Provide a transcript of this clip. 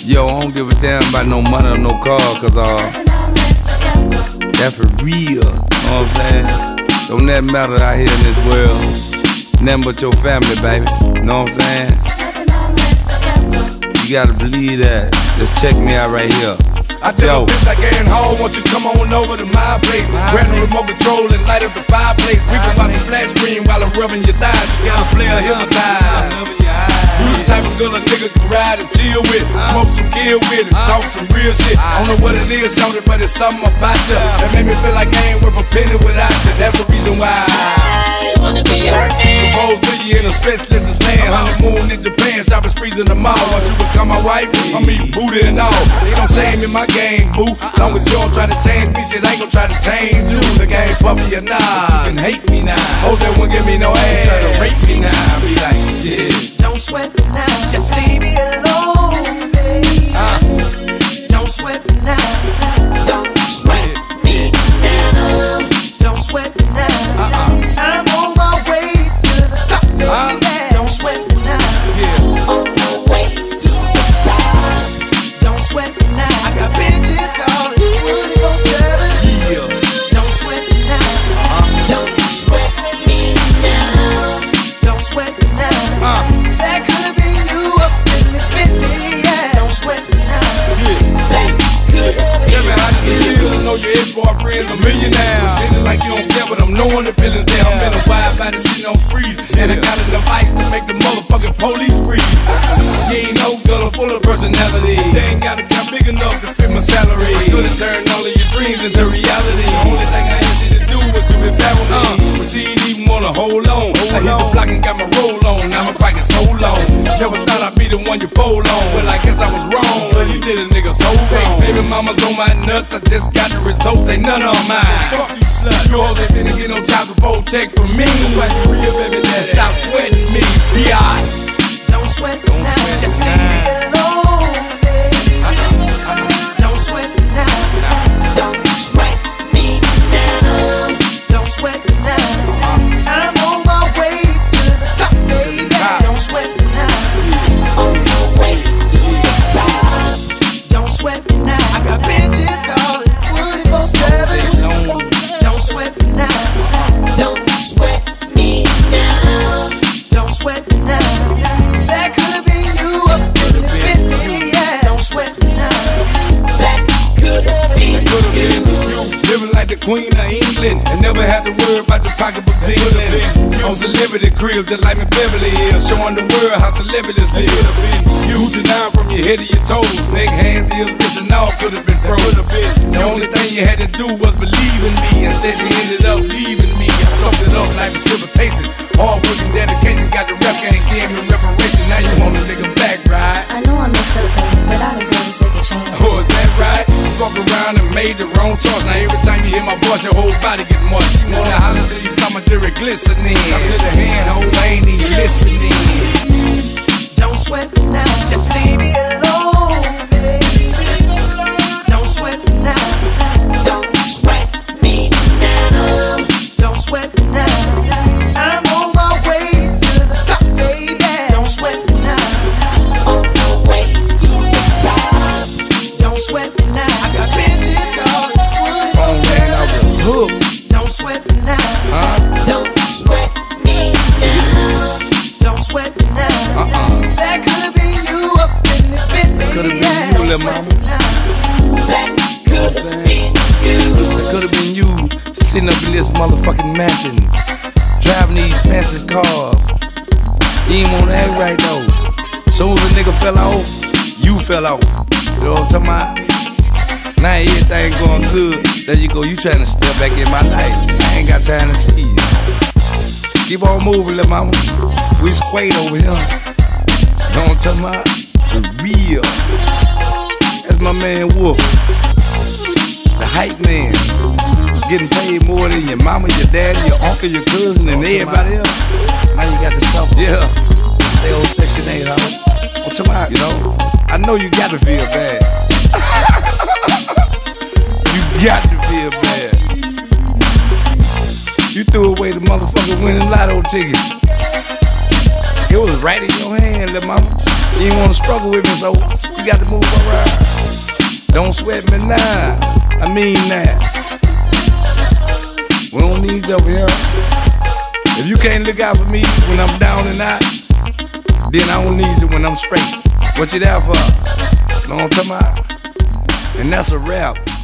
Yo, I don't give a damn about no money or no car, cause that's for real, know what I'm saying? Don't that matter out here in this world. Nothing but your family, baby, know what I'm saying? You gotta believe that. Just check me out right here. I tell a bitch like getting home, won't you come on over to my place? Grab the remote control and light up the fireplace. We can watch the flash screen while I'm rubbing your thighs. You got a player hypnotized. You the type of girl a nigga can ride and chill with, smoke some kill with, and talk some real shit. I don't know what it is, something, but it's something about you that made me feel like I ain't worth a penny without you. That's the reason why I wanna be your man. Propose to you in a stretchless land, honeymoon in Japan, shopping sprees in the mall. Once you become my wife, I'm eating booty and all. They don't shame in my game, boo. Long as you don't try to change me, shit, I ain't gon' try to change you. The game for me or not, you can hate me now. Hope that won't give me no ass, try to rape me now. Be like, yeah. Don't sweat me now, just leave me alone, baby. Don't sweat me now. Don't sweat me now. Don't sweat me now. I'm on my way to the top, baby. Don't sweat me now. On my way to the top. Don't sweat me now. I got bitches calling 24/7. Don't sweat me now. Don't sweat me now. Don't sweat me now. That could be you up in this Bentley, yeah. Don't sweat me now. That could Tell me how does it feel to know your ex-boyfriend's a millionaire? Feeling like you don't care, but I'm knowing the feelings there. I'm in a wide body sitting on sprees, and I got enough ice to make the motherfucking police freeze. You ain't no girl, I'm full of personality. They ain't got a account big enough to fit my salary. I could've turned all of your dreams into reality. The only thing I asked you to do was to be back with me, but you ain't even wanna hold on. I hit the block and got my roll on. Now my pocket so long. Never thought I'd be the one you fold on. Well, I guess I was wrong, but you did a nigga so wrong. Baby mama's on my nuts, I just got the results, ain't none of mine. Fuck you, slut. You hoes ain't finna get no child support check from me. But you real, baby, then stop sweating me. B.I. Don't sweat me now, just leave me alone, baby. Don't sweat me now. Don't sweat me now. Don't sweat me now. I'm on my way to the top, baby. Don't sweat me now. On my way to the top. Don't sweat me now. I got bitches calling 24/7. Don't sweat me now. Don't sweat me now. Don't sweat me now. That could be you up in this Bentley, yeah. Don't sweat me now. That could be Could've been you, living like the Queen of England, and never had to worry about your pocketbook jingling. On celebrity crib, just like me Beverly Hills, showing the world how celebrities live. Could've been you to down from your head to your toes, neck, hands, ears, wrists, and all could've been frozen. The only thing you had to do was believe in me. Instead, you ended up leaving me. I soaked it up like precipitation. Hard work and dedication got the rep game, gave me reparation. Now you want a nigga back, right? I know I messed up, baby, but I deserve a second chance. Oh, is that right? Fuck around and made the wrong choice. Now every time you hear my voice, your whole body get moist. You wanna holler till you saw my jewelry glistening. I feel the hand hoes, I ain't even listening. Don't sweat me now, just leave me alone, baby. Don't sweat me now. Don't sweat me now. Don't sweat me now. I'm on my way to the top, baby. Don't sweat me now. On my way to the top. Don't sweat me now. I got bitches calling 24/7. Don't sweat me now. Don't sweat me now. Don't sweat me now. That could be you up in this Bentley, Could've been yeah. you, Don't little sweat mama. me now. That could be you. It could've been you sitting up in this motherfucking mansion, driving these fancy cars. You ain't wanna act right though. Soon as a nigga fell off, you fell off. You know what I'm talking about? Now everything going good. There you go, you trying to step back in my life. I ain't got time to see you. Keep on moving, little mama. We squared over here. Know what I'm talking about? For real. That's my man Wolf, the hype man. Getting paid more than your mama, your daddy, your uncle, your cousin, and everybody else. Now you got the suffer. Yeah. They old Section 8, huh? I'm talking about, you know. I know you got to feel bad. You got to feel bad. You threw away the motherfucking winning lotto ticket. It was right in your hand, little mama. You ain't wanna struggle with me, so you got to move around. Don't sweat me now, I mean that. We don't need you over here. If you can't look out for me when I'm down and out, then I don't need you when I'm straight. What you there for? Know what I'm talking about? And that's a rap.